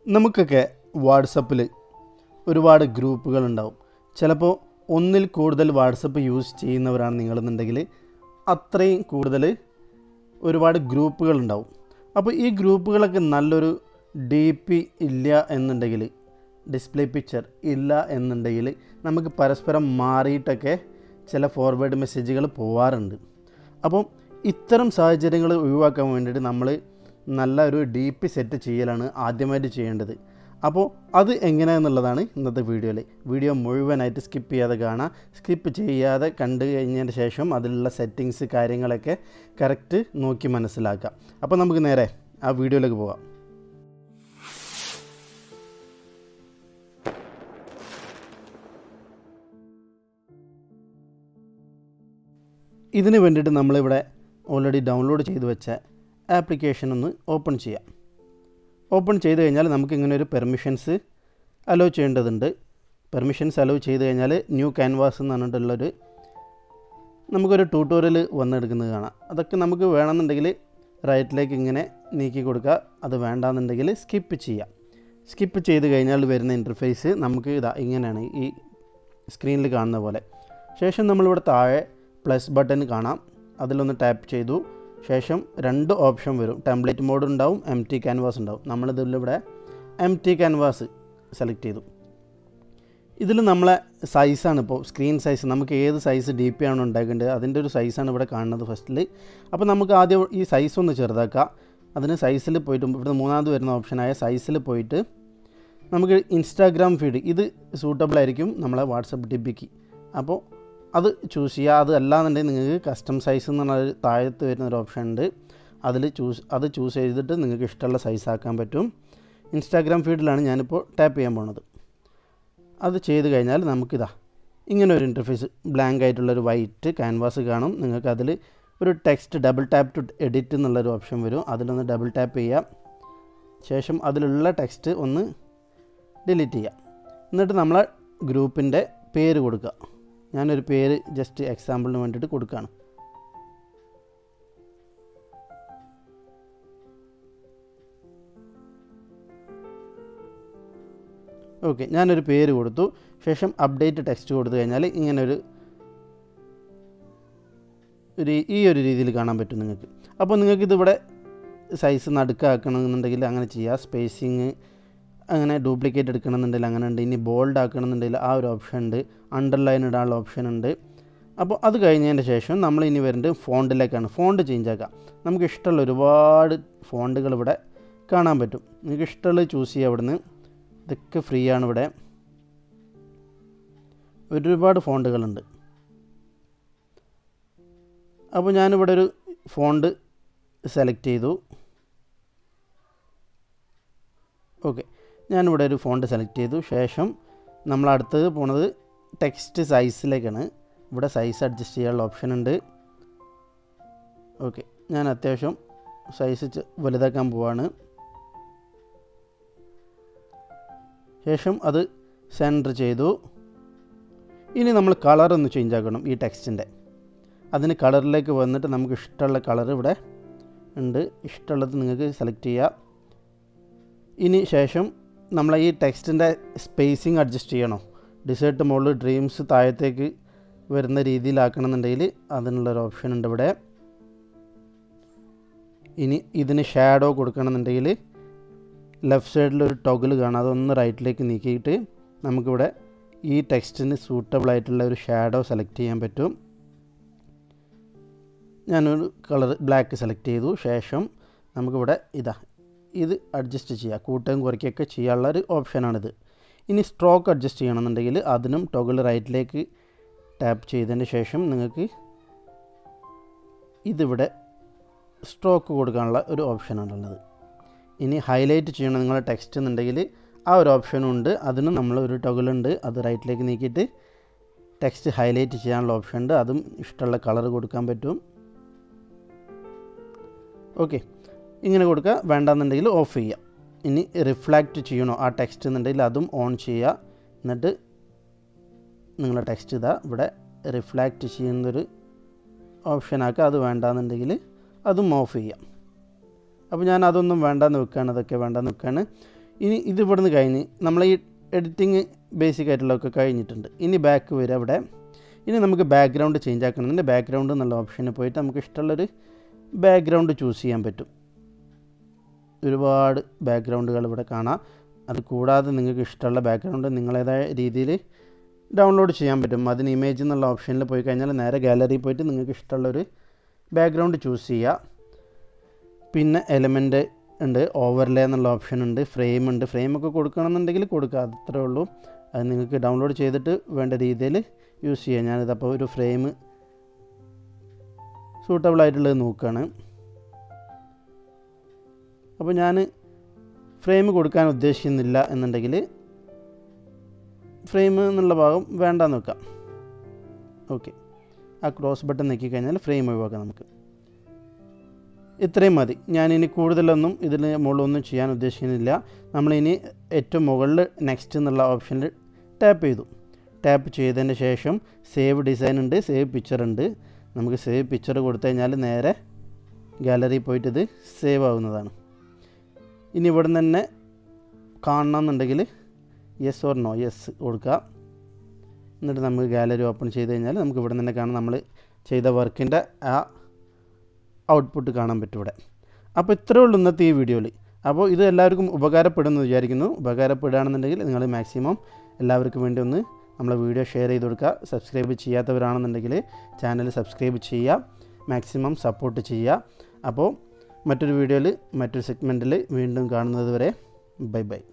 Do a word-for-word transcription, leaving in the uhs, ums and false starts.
നമുക്കൊക്കെ വാട്സപ്പിൽ ഒരുപാട് ഗ്രൂപ്പുകൾ ഉണ്ടാവും. ചിലപ്പോൾ ഒന്നിൽ കൂടുതൽ വാട്സപ്പ് യൂസ് ചെയ്യുന്നവരാണ് നിങ്ങളെന്നുണ്ടെങ്കിൽ അത്രയും കൂടുതൽ ഒരുപാട് ഗ്രൂപ്പുകൾ ഉണ്ടാവും. അപ്പോൾ ഈ ഗ്രൂപ്പുകളൊക്കെ നല്ലൊരു ഡി പി ഇല്ല എന്നുണ്ടെങ്കിൽ, ഡിസ്പ്ലേ പിക്ചർ ഇല്ല എന്നുണ്ടെങ്കിൽ നമുക്ക് പരസ്പരം മാറിയിട്ടൊക്കെ ചില ഫോർവേഡ് മെസ്സേജുകൾ പോവാറുണ്ട്. അപ്പം ഇത്തരം സാഹചര്യങ്ങൾ ഒഴിവാക്കാൻ വേണ്ടിയിട്ട് നമ്മൾ നല്ല ഒരു ഡി പി സെറ്റ് ചെയ്യലാണ് ആദ്യമായിട്ട് ചെയ്യേണ്ടത്. അപ്പോൾ അത് എങ്ങനെയാണെന്നുള്ളതാണ് ഇന്നത്തെ വീഡിയോയിൽ. വീഡിയോ മുഴുവനായിട്ട് സ്കിപ്പ് ചെയ്യാതെ കാണാം. സ്കിപ്പ് ചെയ്യാതെ കണ്ടു കഴിഞ്ഞതിന് ശേഷം അതിലുള്ള സെറ്റിങ്സ് കാര്യങ്ങളൊക്കെ കറക്റ്റ് നോക്കി മനസ്സിലാക്കാം. അപ്പോൾ നമുക്ക് നേരെ ആ വീഡിയോയിലേക്ക് പോകാം. ഇതിന് വേണ്ടിയിട്ട് നമ്മളിവിടെ ഓൾറെഡി ഡൗൺലോഡ് ചെയ്ത് വെച്ച ആപ്ലിക്കേഷൻ ഒന്ന് ഓപ്പൺ ചെയ്യാം. ഓപ്പൺ ചെയ്ത് കഴിഞ്ഞാൽ നമുക്കിങ്ങനെ ഒരു പെർമിഷൻസ് അലോ ചെയ്യേണ്ടതുണ്ട്. പെർമിഷൻസ് അലോ ചെയ്ത് കഴിഞ്ഞാൽ ന്യൂ ക്യാൻവാസ് എന്ന് പറഞ്ഞിട്ടുള്ളൊരു നമുക്കൊരു ട്യൂട്ടോറിയൽ വന്നെടുക്കുന്നത് കാണാം. അതൊക്കെ നമുക്ക് വേണമെന്നുണ്ടെങ്കിൽ റൈറ്റിലേക്ക് ഇങ്ങനെ നീക്കി കൊടുക്കുക. അത് വേണ്ടാന്നുണ്ടെങ്കിൽ സ്കിപ്പ് ചെയ്യാം. സ്കിപ്പ് ചെയ്ത് കഴിഞ്ഞാൽ വരുന്ന ഇൻ്റർഫേസ് നമുക്ക് ഇതാ ഇങ്ങനെയാണ് ഈ സ്ക്രീനിൽ കാണുന്ന പോലെ. ശേഷം നമ്മളിവിടെ താഴെ പ്ലസ് ബട്ടൺ കാണാം. അതിലൊന്ന് ടാപ്പ് ചെയ്തു ശേഷം രണ്ട് ഓപ്ഷൻ വരും. ടെംപ്ലേറ്റ് മോഡ് ഉണ്ടാവും, എം ടി ക്യാൻവാസ് ഉണ്ടാവും. നമ്മളിതിലിവിടെ എം ടി ക്യാൻവാസ് സെലക്ട് ചെയ്തു. ഇതിൽ നമ്മളെ സൈസാണ് ഇപ്പോൾ സ്ക്രീൻ സൈസ്. നമുക്ക് ഏത് സൈസ് ഡി പി ആണോ ഉണ്ടാക്കേണ്ടത് അതിൻ്റെ ഒരു സൈസാണ് ഇവിടെ കാണുന്നത് ഫസ്റ്റിൽ. അപ്പോൾ നമുക്ക് ആദ്യം ഈ സൈസ് ഒന്ന് ചെറുതാക്കാം. അതിന് സൈസിൽ പോയിട്ട് ഇവിടെ മൂന്നാമത് വരുന്ന ഓപ്ഷനായ സൈസിൽ പോയിട്ട് നമുക്ക് ഇൻസ്റ്റാഗ്രാം ഫീഡ് ഇത് സൂട്ടബിൾ ആയിരിക്കും നമ്മളെ വാട്സപ്പ് ഡി പിക്ക്. അപ്പോൾ അത് ചൂസ് ചെയ്യുക. അത് അല്ലാന്നുണ്ടെങ്കിൽ നിങ്ങൾക്ക് കസ്റ്റം സൈസ് എന്ന് പറഞ്ഞൊരു താഴത്ത് വരുന്നൊരു ഓപ്ഷൻ ഉണ്ട്. അതിൽ ചൂസ് അത് ചൂസ് ചെയ്തിട്ട് നിങ്ങൾക്ക് ഇഷ്ടമുള്ള സൈസ് ആക്കാൻ പറ്റും. ഇൻസ്റ്റാഗ്രാം ഫീഡിലാണ് ഞാനിപ്പോൾ ടാപ്പ് ചെയ്യാൻ പോണത്. അത് ചെയ്ത് കഴിഞ്ഞാൽ നമുക്കിതാ ഇങ്ങനെ ഒരു ഇൻ്റർഫേസ് ബ്ലാങ്ക് ആയിട്ടുള്ളൊരു വൈറ്റ് ക്യാൻവാസ് കാണും. നിങ്ങൾക്ക് അതിൽ ഒരു text double tap to edit എന്നുള്ളൊരു ഓപ്ഷൻ വരും. അതിലൊന്ന് ഡബിൾ ടാപ്പ് ചെയ്യാം. ശേഷം അതിലുള്ള ടെക്സ്റ്റ് ഒന്ന് ഡിലീറ്റ് ചെയ്യാം. എന്നിട്ട് നമ്മളെ ഗ്രൂപ്പിൻ്റെ പേര് കൊടുക്കുക. ഞാനൊരു പേര് ജസ്റ്റ് എക്സാമ്പിളിന് വേണ്ടിയിട്ട് കൊടുക്കുകയാണ്. ഓക്കെ, ഞാനൊരു പേര് കൊടുത്തു. ശേഷം അപ്ഡേറ്റ് ടെക്സ്റ്റ് കൊടുത്തു കഴിഞ്ഞാൽ ഇങ്ങനൊരു ഒരു ഈ ഒരു രീതിയിൽ കാണാൻ പറ്റും നിങ്ങൾക്ക്. അപ്പോൾ നിങ്ങൾക്കിതിവിടെ സൈസ് നടുക്കാക്കണമെന്നുണ്ടെങ്കിൽ അങ്ങനെ ചെയ്യുക. സ്പേസിങ് അങ്ങനെ ഡ്യൂപ്ലിക്കേറ്റ് എടുക്കണമെന്നുണ്ടെങ്കിൽ അങ്ങനെ ഉണ്ട്. ഇനി ബോൾഡ് ആക്കണമെന്നുണ്ടെങ്കിൽ ആ ഒരു ഓപ്ഷൻ ഉണ്ട്. അണ്ടർലൈൻ ഇടാനുള്ള ഓപ്ഷൻ ഉണ്ട്. അപ്പോൾ അത് കഴിഞ്ഞതിന് ശേഷം നമ്മൾ ഇനി വരുന്നത് ഫോണ്ടിലേക്കാണ്. ഫോണ്ട് ചേഞ്ച് ആക്കാം. നമുക്ക് ഇഷ്ടമുള്ള ഒരുപാട് ഫോണ്ടുകൾ ഇവിടെ കാണാൻ പറ്റും. നിങ്ങൾക്ക് ഇഷ്ടമുള്ളത് ചൂസ് ചെയ്യുക. ഇവിടുന്ന് ഇതൊക്കെ ഫ്രീ ആണ്. ഇവിടെ ഒരുപാട് ഫോണ്ടുകളുണ്ട്. അപ്പോൾ ഞാനിവിടെ ഒരു ഫോണ്ട് സെലക്ട് ചെയ്തു. ഓക്കെ, ഞാനിവിടെ ഒരു ഫോണ്ട് സെലക്ട് ചെയ്തു. ശേഷം നമ്മൾ അടുത്തത് പോണത് ടെക്സ്റ്റ് സൈസിലേക്കാണ്. ഇവിടെ സൈസ് അഡ്ജസ്റ്റ് ചെയ്യാനുള്ള ഓപ്ഷൻ ഉണ്ട്. ഓക്കെ, ഞാൻ അത്യാവശ്യം സൈസ് വലുതാക്കാൻ പോവാണ്. ശേഷം അത് സെൻറ്റർ ചെയ്തു. ഇനി നമ്മൾ കളറൊന്ന് ചേഞ്ച് ആക്കണം ഈ ടെക്സ്റ്റിൻ്റെ. അതിന് കളറിലേക്ക് വന്നിട്ട് നമുക്ക് ഇഷ്ടമുള്ള കളർ ഇവിടെ ഉണ്ട്. ഇഷ്ടമുള്ളത് നിങ്ങൾക്ക് സെലക്ട് ചെയ്യാം. ഇനി ശേഷം നമ്മൾ ഈ ടെക്സ്റ്റിൻ്റെ സ്പേസിങ് അഡ്ജസ്റ്റ് ചെയ്യണോ, ഡിസേർട്ട് മുകളിൽ ഡ്രീംസ് താഴത്തേക്ക് വരുന്ന രീതിയിലാക്കണമെന്നുണ്ടെങ്കിൽ അതിനുള്ളൊരു ഓപ്ഷൻ ഉണ്ട് ഇവിടെ. ഇനി ഇതിന് ഷാഡോ കൊടുക്കണമെന്നുണ്ടെങ്കിൽ ലെഫ്റ്റ് സൈഡിലൊരു ടോഗിൾ കാണാം. അതൊന്ന് റൈറ്റിലേക്ക് നീക്കിയിട്ട് നമുക്കിവിടെ ഈ ടെക്സ്റ്റിന് സൂട്ടബിൾ ആയിട്ടുള്ള ഒരു ഷാഡോ സെലക്ട് ചെയ്യാൻ പറ്റും. ഞാനൊരു കളർ ബ്ലാക്ക് സെലക്ട് ചെയ്തു. ശേഷം നമുക്കിവിടെ ഇതാ ഇത് അഡ്ജസ്റ്റ് ചെയ്യുക. കൂട്ടുകയും കുറയ്ക്കുകയൊക്കെ ചെയ്യാനുള്ള ഒരു ഓപ്ഷനാണിത്. ഇനി സ്ട്രോക്ക് അഡ്ജസ്റ്റ് ചെയ്യണമെന്നുണ്ടെങ്കിൽ അതിനും ടോഗിൾ റൈറ്റിലേക്ക് ടാപ്പ് ചെയ്തതിന് ശേഷം നിങ്ങൾക്ക് ഇതിവിടെ സ്ട്രോക്ക് കൊടുക്കാനുള്ള ഒരു ഓപ്ഷനാണുള്ളത്. ഇനി ഹൈലൈറ്റ് ചെയ്യണം നിങ്ങളുടെ ടെക്സ്റ്റ് എന്നുണ്ടെങ്കിൽ ആ ഒരു ഓപ്ഷനും ഉണ്ട്. അതിനും നമ്മൾ ഒരു ടോഗിളുണ്ട്. അത് റൈറ്റിലേക്ക് നീക്കിയിട്ട് ടെക്സ്റ്റ് ഹൈലൈറ്റ് ചെയ്യാനുള്ള ഓപ്ഷൻ ഉണ്ട്. അതും ഇഷ്ടമുള്ള കളർ കൊടുക്കാൻ പറ്റും. ഓക്കെ, ഇങ്ങനെ കൊടുക്കുക. വേണ്ടാന്നുണ്ടെങ്കിൽ ഓഫ് ചെയ്യുക. ഇനി റിഫ്ലാക്റ്റ് ചെയ്യണോ ആ ടെക്സ്റ്റ് എന്നുണ്ടെങ്കിൽ അതും ഓൺ ചെയ്യുക. എന്നിട്ട് നിങ്ങളുടെ ടെക്സ്റ്റ് ഇതാ ഇവിടെ റിഫ്ലാക്റ്റ് ചെയ്യുന്നൊരു ഓപ്ഷനാക്കുക. അത് വേണ്ടാന്നുണ്ടെങ്കിൽ അതും ഓഫ് ചെയ്യാം. അപ്പോൾ ഞാൻ അതൊന്നും വേണ്ടാന്ന് വെക്കുകയാണ്. അതൊക്കെ വേണ്ടാന്ന് വെക്കുകയാണ്. ഇനി ഇത് ഇവിടുന്ന് കഴിഞ്ഞ് നമ്മൾ ഈ എഡിറ്റിങ് ബേസിക് ആയിട്ടുള്ളതൊക്കെ കഴിഞ്ഞിട്ടുണ്ട്. ഇനി ബാക്ക് വരിക അവിടെ. ഇനി നമുക്ക് ബാക്ക്ഗ്രൗണ്ട് ചേഞ്ച് ആക്കണമെന്നുണ്ട്. ബാക്ക്ഗ്രൗണ്ട് എന്നുള്ള ഓപ്ഷനിൽ പോയിട്ട് നമുക്ക് ഇഷ്ടമുള്ളൊരു ബാക്ക്ഗ്രൗണ്ട് ചൂസ് ചെയ്യാൻ പറ്റും. ഒരുപാട് ബാക്ക്ഗ്രൗണ്ടുകൾ ഇവിടെ കാണാം. അത് കൂടാതെ നിങ്ങൾക്ക് ഇഷ്ടമുള്ള ബാക്ക്ഗ്രൗണ്ട് നിങ്ങളേതായ രീതിയിൽ ഡൗൺലോഡ് ചെയ്യാൻ പറ്റും. അതിന് ഇമേജ് എന്നുള്ള ഓപ്ഷനിൽ പോയി കഴിഞ്ഞാൽ നേരെ ഗാലറിയിൽ പോയിട്ട് നിങ്ങൾക്ക് ഇഷ്ടമുള്ളൊരു ബാക്ക്ഗ്രൗണ്ട് ചൂസ് ചെയ്യുക. പിന്നെ എലമെൻ്റ് ഉണ്ട്, ഓവർലേ എന്നുള്ള ഓപ്ഷൻ ഉണ്ട്, ഫ്രെയിം ഉണ്ട്. ഫ്രെയിമൊക്കെ കൊടുക്കണമെന്നുണ്ടെങ്കിൽ കൊടുക്കുക, അത്രേ ഉള്ളൂ. അത് നിങ്ങൾക്ക് ഡൗൺലോഡ് ചെയ്തിട്ട് വേണ്ട രീതിയിൽ യൂസ് ചെയ്യാം. ഞാനിതപ്പോൾ ഒരു ഫ്രെയിം സൂട്ടബിൾ ആയിട്ടുള്ളത് നോക്കുകയാണ്. അപ്പോൾ ഞാൻ ഫ്രെയിം കൊടുക്കാൻ ഉദ്ദേശിക്കുന്നില്ല എന്നുണ്ടെങ്കിൽ ഫ്രെയിം എന്നുള്ള ഭാഗം വേണ്ടാന്ന് വെക്കാം. ഓക്കെ, ആ ക്രോസ് ബട്ടൺ ഞെക്കി കഴിഞ്ഞാൽ ഫ്രെയിം ഒഴിവാക്കാം നമുക്ക്. ഇത്രയും മതി. ഞാനിനി കൂടുതലൊന്നും ഇതിന് മുകളിലൊന്നും ചെയ്യാൻ ഉദ്ദേശിക്കുന്നില്ല. നമ്മളിനി ഏറ്റവും മുകളിൽ നെക്സ്റ്റ് എന്നുള്ള ഓപ്ഷനിൽ ടാപ്പ് ചെയ്തു. ടാപ്പ് ചെയ്തതിന് ശേഷം സേവ് ഡിസൈൻ ഉണ്ട്, സേവ് പിക്ചർ ഉണ്ട്. നമുക്ക് സേവ് പിക്ചർ കൊടുത്തു കഴിഞ്ഞാൽ നേരെ ഗാലറിയിൽ പോയിട്ട് ഇത് സേവ് ആവുന്നതാണ്. ഇനി ഇവിടെ നിന്ന് തന്നെ കാണണമെന്നുണ്ടെങ്കിൽ യെസ് ഓർ നോ, യെസ് കൊടുക്കുക. എന്നിട്ട് നമുക്ക് ഗാലറി ഓപ്പൺ ചെയ്ത് കഴിഞ്ഞാൽ നമുക്ക് ഇവിടെ തന്നെ കാണാം നമ്മൾ ചെയ്ത വർക്കിൻ്റെ ആ ഔട്ട്പുട്ട് കാണാൻ പറ്റും ഇവിടെ. അപ്പോൾ ഇത്രയേ ഉള്ളൂ ഇന്നത്തെ ഈ വീഡിയോയിൽ. അപ്പോൾ ഇത് എല്ലാവർക്കും ഉപകാരപ്പെടുമെന്ന് വിചാരിക്കുന്നു. ഉപകാരപ്പെടുകയാണെന്നുണ്ടെങ്കിൽ നിങ്ങൾ മാക്സിമം എല്ലാവർക്കും വേണ്ടി ഒന്ന് നമ്മളെ വീഡിയോ ഷെയർ ചെയ്ത് കൊടുക്കുക. സബ്സ്ക്രൈബ് ചെയ്യാത്തവരാണെന്നുണ്ടെങ്കിൽ ചാനൽ സബ്സ്ക്രൈബ് ചെയ്യുക, മാക്സിമം സപ്പോർട്ട് ചെയ്യുക. അപ്പോൾ മറ്റൊരു വീഡിയോയിൽ മറ്റൊരു സെഗ്മെൻറ്റിൽ വീണ്ടും കാണുന്നത് വരെ ബൈ ബൈ.